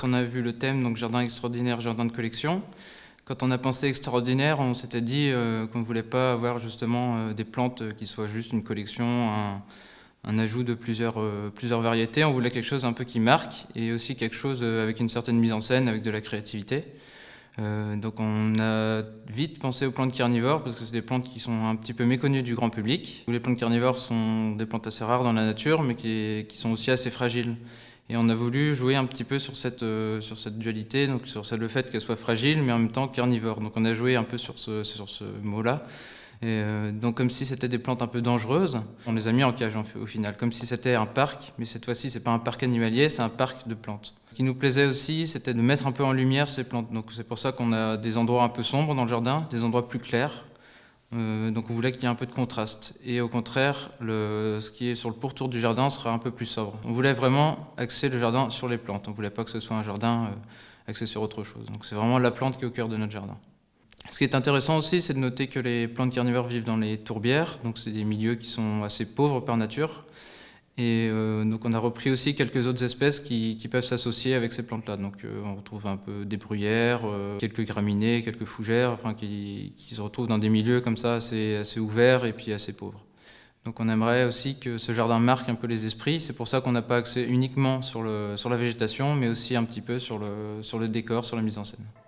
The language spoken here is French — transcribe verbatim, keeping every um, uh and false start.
on a vu le thème, donc jardin extraordinaire, jardin de collection, quand on a pensé extraordinaire, on s'était dit euh, qu'on ne voulait pas avoir justement euh, des plantes qui soient juste une collection, un, un ajout de plusieurs, euh, plusieurs variétés. On voulait quelque chose un peu qui marque et aussi quelque chose avec une certaine mise en scène, avec de la créativité. Euh, donc on a vite pensé aux plantes carnivores parce que c'est des plantes qui sont un petit peu méconnues du grand public. Les plantes carnivores sont des plantes assez rares dans la nature mais qui, qui sont aussi assez fragiles. Et on a voulu jouer un petit peu sur cette, euh, sur cette dualité, donc sur le fait qu'elle soit fragile mais en même temps carnivore. Donc on a joué un peu sur ce, sur ce mot-là. Et euh, donc comme si c'était des plantes un peu dangereuses, on les a mis en cage en fait, au final, comme si c'était un parc, mais cette fois-ci c'est pas un parc animalier, c'est un parc de plantes. Ce qui nous plaisait aussi, c'était de mettre un peu en lumière ces plantes. Donc c'est pour ça qu'on a des endroits un peu sombres dans le jardin, des endroits plus clairs. Euh, donc on voulait qu'il y ait un peu de contraste. Et au contraire, le, ce qui est sur le pourtour du jardin sera un peu plus sobre. On voulait vraiment axer le jardin sur les plantes. On ne voulait pas que ce soit un jardin euh, axé sur autre chose. Donc c'est vraiment la plante qui est au cœur de notre jardin. Ce qui est intéressant aussi, c'est de noter que les plantes carnivores vivent dans les tourbières, donc c'est des milieux qui sont assez pauvres par nature. Et euh, donc on a repris aussi quelques autres espèces qui, qui peuvent s'associer avec ces plantes-là. Donc euh, on retrouve un peu des bruyères, euh, quelques graminées, quelques fougères, enfin, qui, qui se retrouvent dans des milieux comme ça assez, assez ouverts et puis assez pauvres. Donc on aimerait aussi que ce jardin marque un peu les esprits. C'est pour ça qu'on n'a pas axé uniquement sur, le, sur la végétation, mais aussi un petit peu sur le, sur le décor, sur la mise en scène.